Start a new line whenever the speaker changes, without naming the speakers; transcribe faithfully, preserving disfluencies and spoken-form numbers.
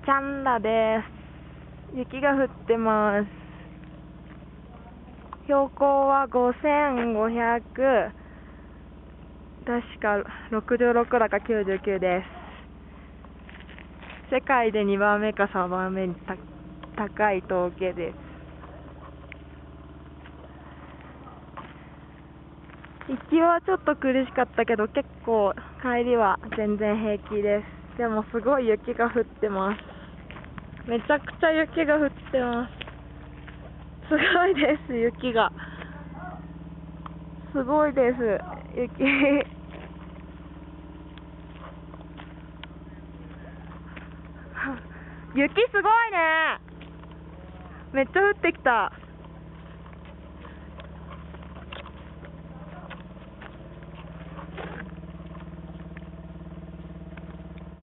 チャンラです。雪が降ってます。標高はごせんごひゃく、確かろくじゅうろくだかきゅうじゅうきゅうです。世界でにばんめかさんばんめにた高い峠です。行きはちょっと苦しかったけど、結構帰りは全然平気です。でもすごい雪が降ってます。めちゃくちゃ雪が降ってます。すごいです、雪が。すごいです、雪。雪すごいね。めっちゃ降ってきた。